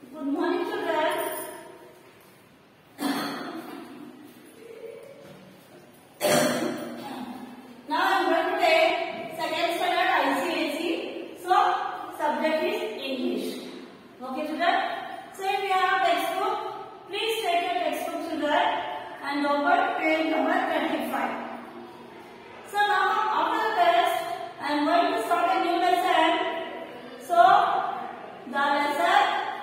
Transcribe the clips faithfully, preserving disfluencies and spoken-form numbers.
Good morning, children. Now I am going to take second standard I C S E. So subject is English. Okay, children. So if you have textbook, please take your textbook, children, and open page number twenty-five. So now after the test, I am going to start a new lesson. So the lesson,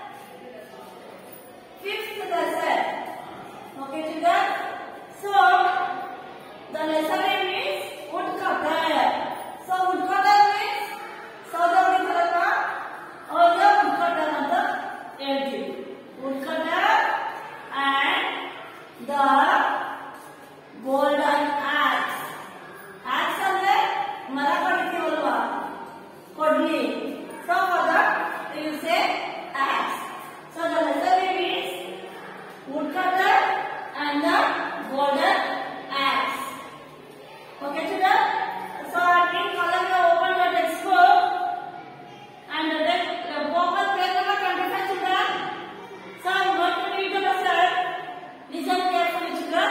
fifth lesson. Okay, children. So the lesson name is woodcutter. So woodcutter means saudari karaka or the woodcutter on the edge. Woodcutter and the golden axe. Axe ಅಂದ್ರೆ ಮರ ಕಡಿತೀವಲ್ವಾ ಕೊಡ್ಲಿ. So for that you say axe. So the lesson name is woodcutter and the golden axe. Okay, children. So I think all of you open your textbook and then open page number twenty-five, children. So I am going to read the lesson. Listen carefully, children.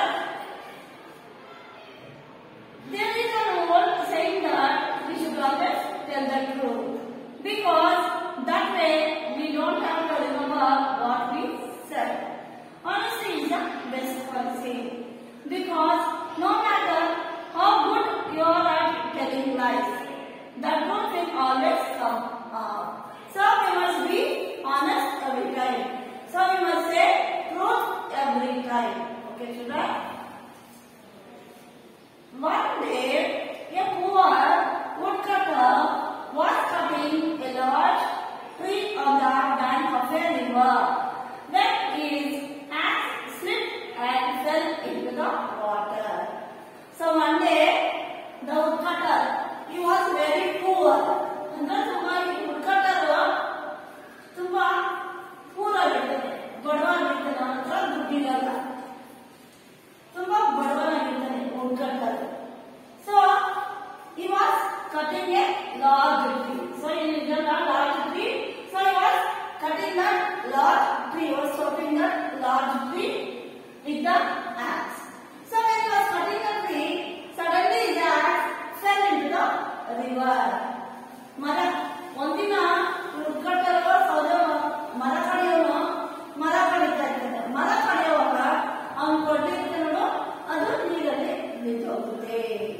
There is a rule saying that we should always tell the truth, because that way we don't have to remember what we said. Honesty is the best policy, because no matter how good you are at telling lies, the truth will always come out. So we must be honest every time. So we must say truth every time. Okay, children? One day, a poor woodcutter was cutting a large tree on the bank of a river. Then his axe slipped and fell into the water. So one day, the woodcutter, he was very poor. And the woodcutter, ತುಂಬಾ poor ಆಗಿರ್ತಾನೆ, ಬಡವನಾಗಿರ್ತಾನೆ, ಅವನ ಹತ್ರ ದುಡ್ಡಿರಲ್ಲ, ತುಂಬಾ ಬಡವನಾಗಿರ್ತಾನೆ woodcutter. So he was cutting a large tree. So he needed a large tree. So he was cutting that large tree. He was chopping that large tree with the axe. So when he was cutting the tree, suddenly his axe fell into the river. ಮರ ಒಂದಿನ woodcutter ಸೌದೆ ಮರ ಕಡಿಯೋನು ಮರ ಕಡಿತಾ ಇರ್ತಾನೆ. ಮರ ಕಡಿಯುವಾಗ ಅವನು ಕೊಟ್ಟಿರ್ತಾನೋ ಅದು ನೀರಲ್ಲಿ ಬಿದ್ದೋಗುತ್ತೆ.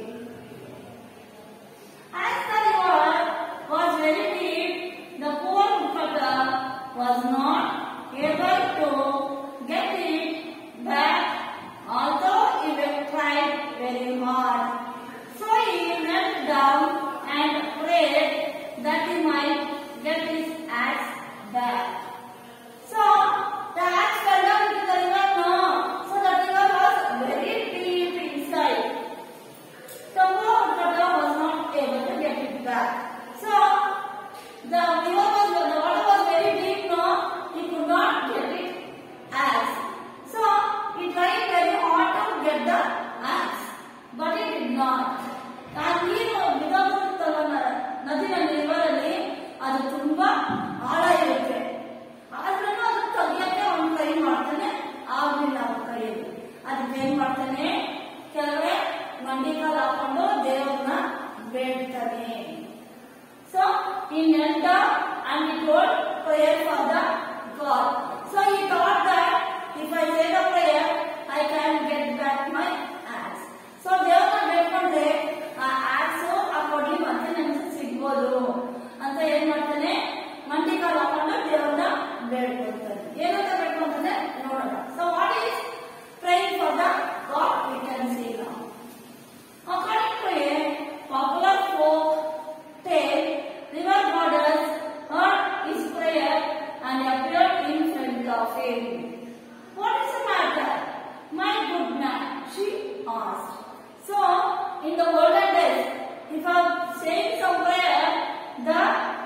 As the river was very deep, the poor woodcutter was not able to get it back, although he tried very hard. So he knelt down and prayed that he might get his axe back. So the axe fell down into the river. No, so the river was very deep inside. The poor woodcutter was not able to get it back. So the river was, the water was very deep. No, he could not get it axe. So he tried very hard to get the axe, but he did not. ಆ ನೀರು ಬಿದ್ದೋಗುತ್ತಲ್ಲ ನದಿನಲ್ಲಿ, ರಿವರಲ್ಲಿ, ಅದು ತುಂಬಾ ಆಳ ಇರುತ್ತೆ. ಆದ್ರೂ ಅದು ತೆಗಿಯಕ್ಕೆ ಅವನು try ಮಾಡ್ತಾನೆ, ಆಗ್ಲಿಲ್ಲ ಅವನ ಕೈಯಲ್ಲಿ. ಅದಕ್ಕೆ ಏನ್ ಮಾಡ್ತಾನೆ, ಕೆಲವೇ ಮಂಡಿ ಕಾಲು ಹಾಕೊಂಡು ದೇವರನ್ನ ಬೇಡ್ತಾನೆ. So he knelt down and he told prayer for the God. So he thought that if I say the prayer, I can get back my axe. So ದೇವರನ್ನ ಬೇಡ್ಕೊಂಡ್ರೆ ಆ axe ಆ ಕೊಡ್ಲಿ ಮತ್ತೆ ನನಗೆ ಸಿಗ್ಬೋದು ಅಂತ ಏನ್ ಮಾಡ್ತಾನೆ, ಮಂಡಿ ಕಾಲು ಹಾಕೊಂಡು ದೇವರನ್ನ ಬೇಡ್ಕೊಳ್ತಾನೆ. ಏನಂತ ಬೇಡ್ಕೊಂತಾನೆ ನೋಡೋಣ. So what is praying for the God? We can see now. According to a popular folk tale, river goddess heard his prayer and appeared in front of him. What is the matter, my good man? She asked. So in the olden days, if I am saying some prayer, the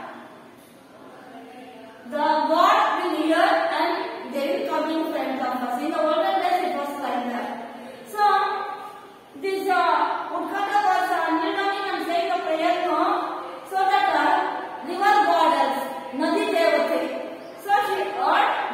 the God will hear and they will come in front of us. In the olden days, it was like that. So this uh, woodcutter was uh, kneeling and saying the prayer, no, so that uh, river goddess, Nadi Devate, so she heard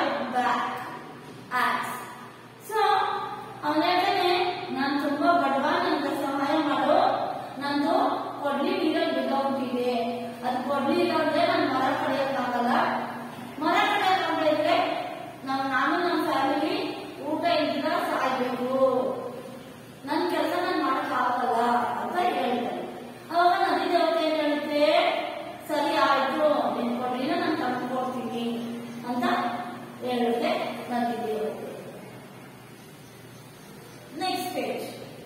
back axe. So ಅವನು ಹೇಳ್ತಾನೆ ನಾನು ತುಂಬಾ ಬಡವ, ನನಗೆ ಸಹಾಯ ಮಾಡು, ನಂದು ಕೊಡ್ಲಿ ನೀರಲ್ಲಿ ಬಿದ್ದೋಗ್ಬಿಟ್ಟಿದೆ, ಅದು ಕೊಡ್ಲಿ ಇರೋದ್ರೆ ನಾನು ಮರ ಕಡಿಯೋಕ್ಕಾಗಲ್ಲ, ಮರ ಕಡಿಯೋಕ್ಕಾಗಲಿದ್ರೆ ನಾವು ನಾನು ನನ್ನ ಫ್ಯಾಮಿಲಿ ಊಟ ಇಲ್ದಿರ ಸಾಯ್ಬೇಕು, ನನ್ನ ಕೆಲಸ ನಾನು ಮಾಡಕ್ಕಾಗಲ್ಲ ಅಂತ ಹೇಳ್ತಾರೆ. ಅವಾಗ ನದಿ ದೇವತೆ ಏನ್ ಹೇಳುತ್ತೆ, ಸರಿ ಆಯ್ತು ನಿನ್ ಕೊಡ್ಲಿನ ನಾನು ತಂದ್ಕೊಡ್ತೀನಿ ಅಂತ ಹೇಳುತ್ತೆ ನದಿ ದೇವತೆ. Next page.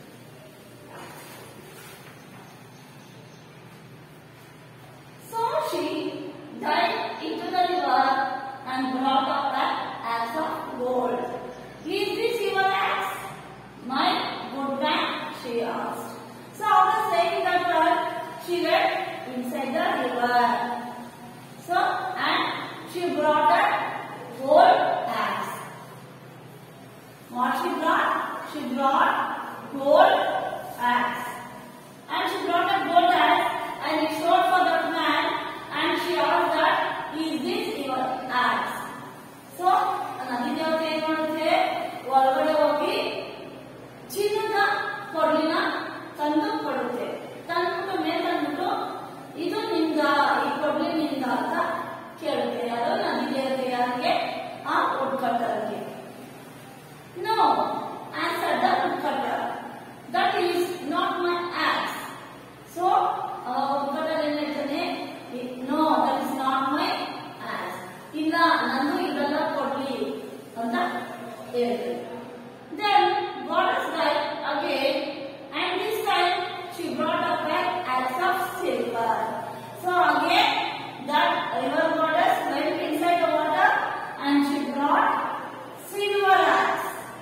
So she dived into the river and brought up an axe of gold. Is this your axe, my good man? She asked. So after saying that word, she went inside the river. So and she brought a gold axe. What she brought? She brought gold axe, and she brought a gold axe, and it showed for that man, and she asked that, is this your axe? So ನದಿ ದೇವತೆ ಏನ್ ಮಾಡುತ್ತೆ, ಒಳಗಡೆ ಹೋಗಿ ಚಿನ್ನದ ಕೊಡ್ಲಿನ ತಂದು ಕೊಡುತ್ತೆ. ತಂದ್ಬಿಟ್ಟು ಮೇಲೆ ತಂದ್ಬಿಟ್ಟು ಇದು ನಿಂದ, ಈ ಕೊಡ್ಲಿ ನಿಂದ ಅಂತ ಕೇಳುತ್ತೆ. ಯಾರು? ನದಿ ದೇವತೆ. ಯಾರಿಗೆ? ಆ ಉಡ್ಕಟ್ಟರಿಗೆ. No, answered the woodcutter. That is not my axe. So, our woodcutter ಏನ್ ಹೇಳ್ತಾನೆ, no, that is not my axe. ಇಲ್ಲ, ನಾನು ಇದೆಲ್ಲ ಕೊಡ್ಲಿ ಅಂತ ಹೇಳ್ತಾನೆ. Then goddess died again, and this time she brought up an axe of silver. So again, that river goddess went inside the water, and she brought silver axe.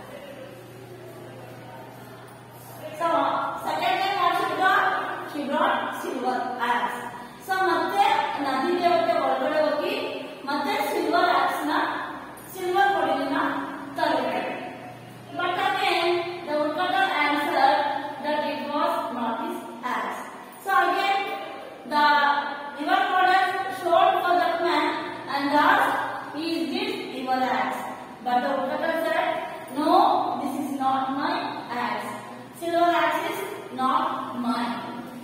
So second time what she brought? She brought silver axe. So ಮತ್ತೆ ನದಿ ದೇವತೆ ಒಳಗಡೆ ಹೋಗಿ ಮತ್ತೆ silver axe ನ silver ಕೊಡಲಿನ ತರುತ್ತಾರೆ. But again the woodcutter answered that it was not his axe. So again the river goddess showed for that man and asked, is this your axe? But the woodcutter said, no, this is not my axe. Silver axe is not mine.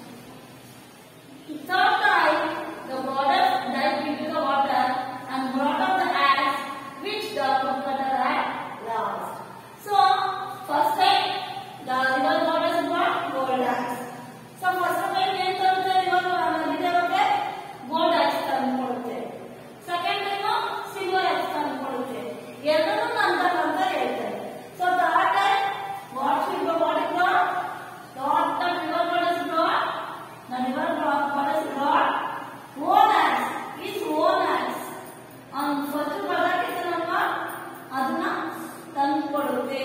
Third time, the goddess dived into the water and brought up the axe which the woodcutter had lost. So, first time, the river goddess brought gold axe. So, first time, when the river goddess gold axe ತಂದುಕೊಡುತ್ತೆ. Second time, silver axe ತಂದುಕೊಡುತ್ತೆ. ಎರಡನ್ನೂ ನಂತರ ಅಂತ ಹೇಳ್ತಾರೆ. So, third time, what should go? What is brought? What the river goddess brought? The river goddess brought own axe. His own axe. On first ಪದಾರ್ಥಗಳನ್ನ ಅದನ್ನ ತಂದುಕೊಡುತ್ತೆ.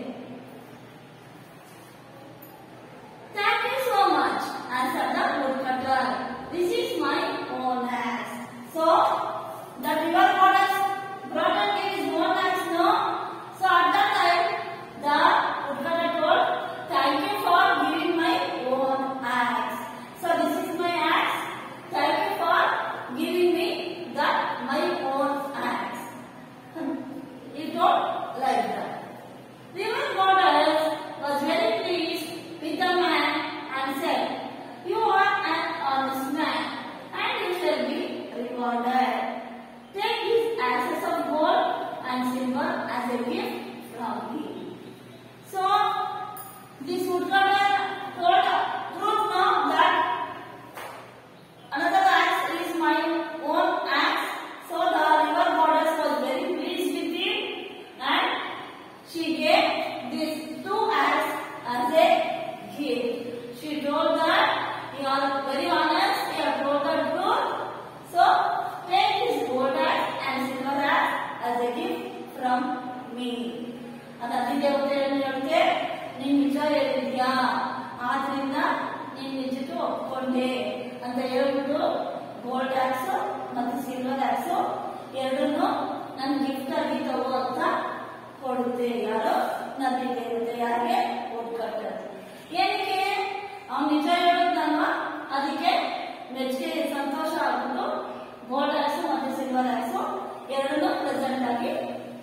Thank you so much, answered the woodcutter. This is my own axe. So the river goddess brought up his own axe, no? So at that time, the woodcutter told, thank you for giving my own axe. So this is my axe. Thank you for giving me that my own axe. You don't like that. River goddess was very pleased with the man and said, you are an honest man and you shall be rewarded. Take these axes of gold and silver as a gift from me. So this woodcutter told truth now that another axe is my own axe. So the river goddess was very pleased with him and she gave these two axes as a gift. She told that you are very honest, you have told the truth. So take this gold axe and silver axe as a gift from me. ಅದಕ್ಕೆ ದೇವತೆ ಹೇಳುತ್ತೆ, ನೀನ್ ನಿಜ ಹೇಳಿದ್ಯಾ, ಆದ್ರಿಂದ ನೀನ್ ನಿಜಕ್ಕೂ ಒಪ್ಕೊಂಡೆ ಅಂತ ಹೇಳ್ಬಿಟ್ಟು ಗೋಲ್ಡ್ ಆಕ್ಸ್ ಮತ್ತು ಸಿಲ್ವರ್ ಆಕ್ಸ್ ಎರಡನ್ನು ನನ್ ಗಿಫ್ಟ್ ಆಗಿ ತಗೋ ಅಂತ ಕೊಡುತ್ತೆ. ಯಾರು? ನದಿ ದೇವತೆ. ಯಾರಿಗೆ? woodcutter. ಏನಕ್ಕೆ? ಅವ್ನು ನಿಜ ಹೇಳೋದಲ್ವಾ, ಅದಕ್ಕೆ ಮೆಚ್ಚುಗೆ ಸಂತೋಷ ಆಗ್ಬಿಟ್ಟು ಗೋಲ್ಡ್ ಆಕ್ಸ್ ಮತ್ತು ಸಿಲ್ವರ್ ಆಕ್ಸ್ ಎರಡನ್ನೂ ಪ್ರೆಸೆಂಟ್ ಆಗಿ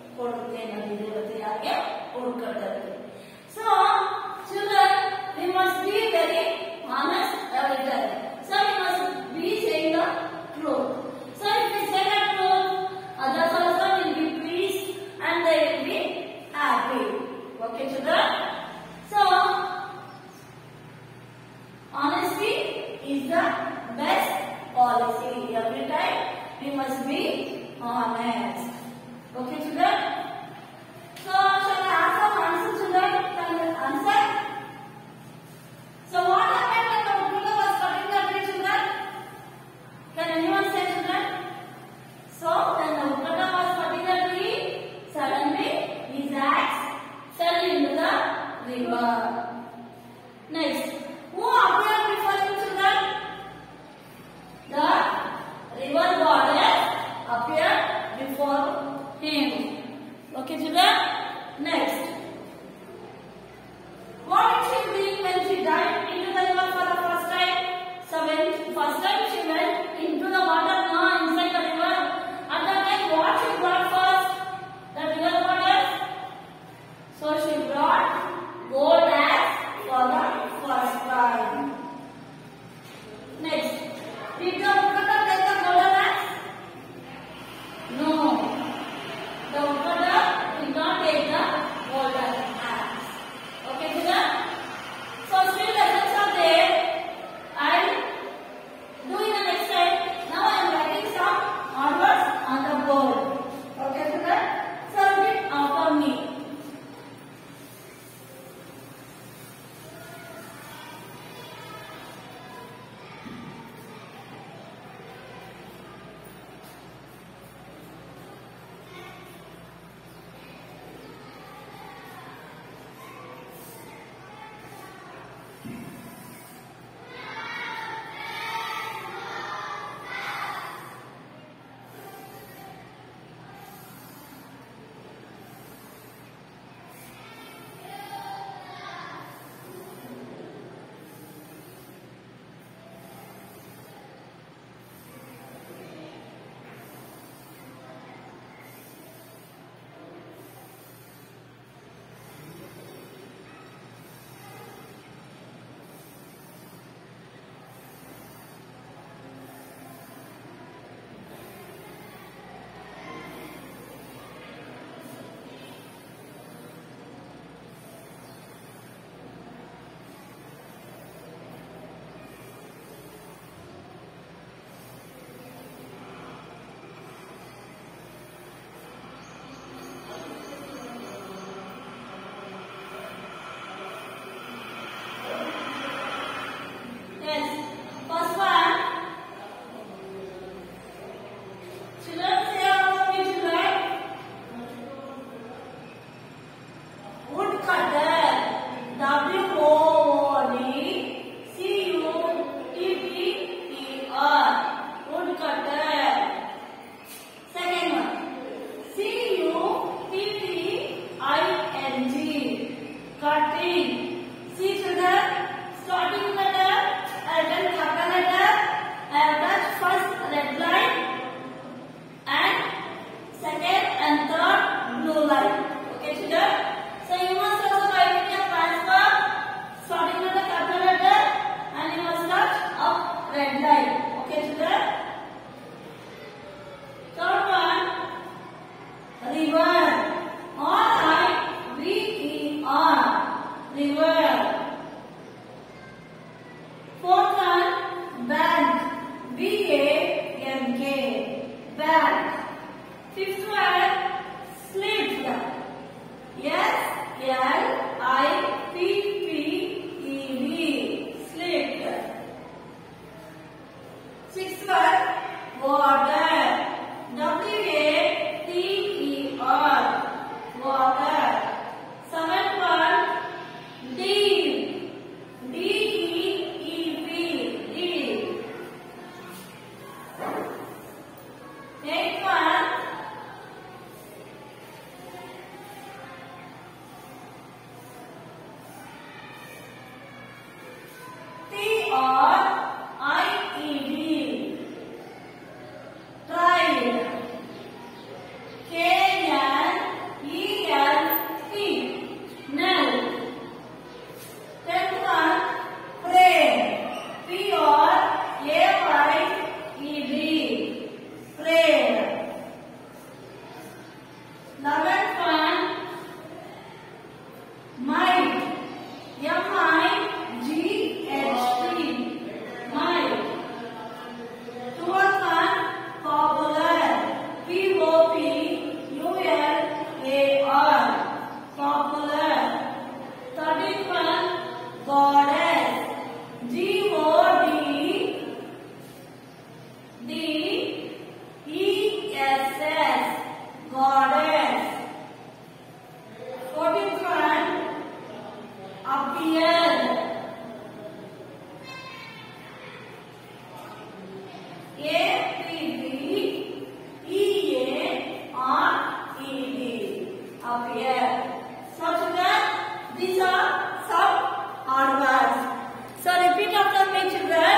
appear. So children, these are some odd words. So repeat after me children.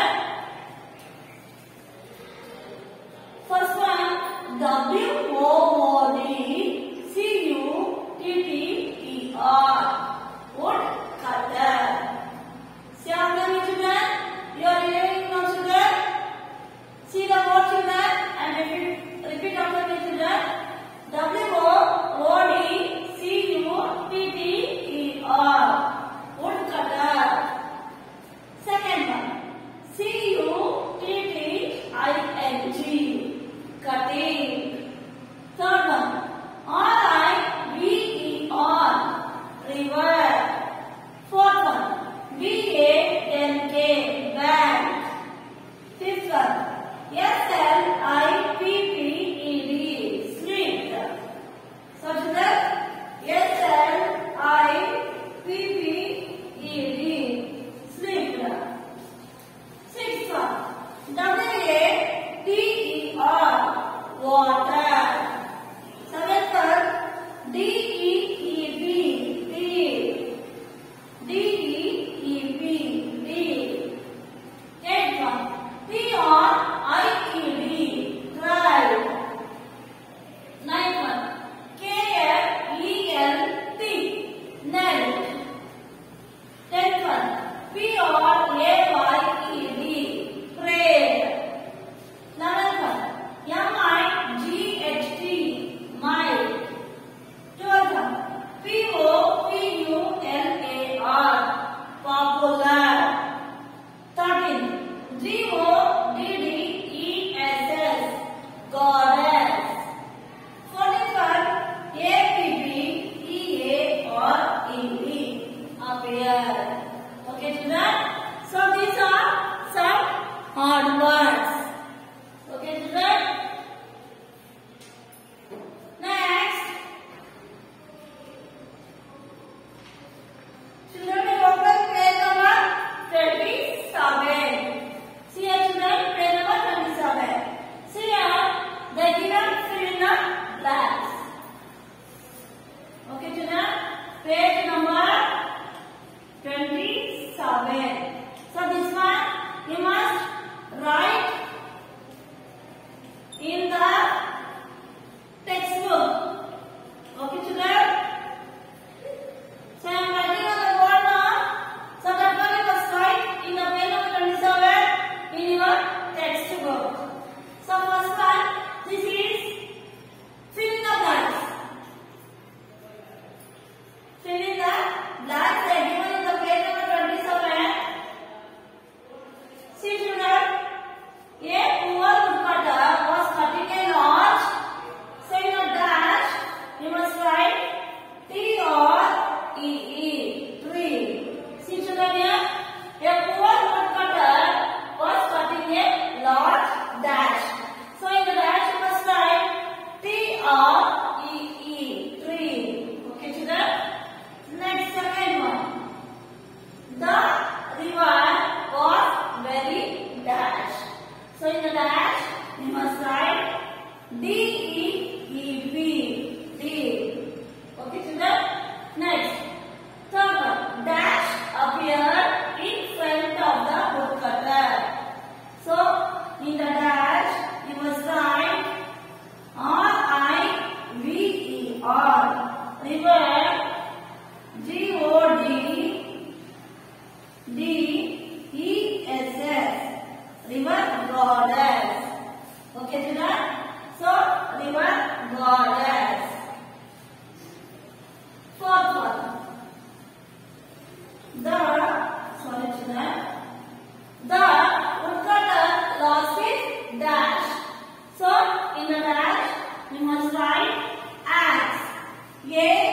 First one, W O O D C U T T E R. Wood cutter. See after me children. You are hearing now children. See the word children and repeat, repeat after me children. W O O D C U T T E R. Wood cutter. Second one. C U T T I N G. Cutting. Third one. R I V E R. River. Fourth one. B A N K. Bank. Fifth one. S L I P P E D. Slipped. So children, S L I P P E D. Slipped. Sixth one. W A T E R. Water. Seventh one. D E E B. Deep. D E E B. Deep. Eighth one. T R I E D. Drive. Ninth one. K F E L T. Net. Tenth one. P R A Y E D. Parade. Eleventh one. M I G H T. Mile. Twelfth one. P O P U L A R. Popular. Thirteen. G O D D E S S. Goddess. Fourteenth one. A P B E A or E D. Appear. Okay children. So these are some odd words. Okay children. Next. Children will open page number twenty-seven. See here children, page number twenty-seven. See here, they given fill in the blanks. Okay children, page number twenty-seven. So this one you must write in the textbook. Okay children. So I am writing on the board now. So that one you must write in the page number twenty-seven in your textbook. So first one, this is fill in the blanks. Fill in the blanks they are given in the page number twenty-seven. See children, a poor woodcutter was cutting a large. So in a dash, you must write T R E E, tree. See children here, a poor woodcutter was cutting a large dash. So in the dash, you must write T R E E, tree. Okay children. Next, second one. The river was very dash. So in the dash, you must write D E E P, deep. Okay children. Next, third one. Dash appeared in front of the woodcutter. So in the dash, you must write R I V E R, river. G O D D E S S, river goddess. Okay children. So river goddess. Fourth one. The sorry children. The woodcutter lost his dash. So in the dash you must write axe. A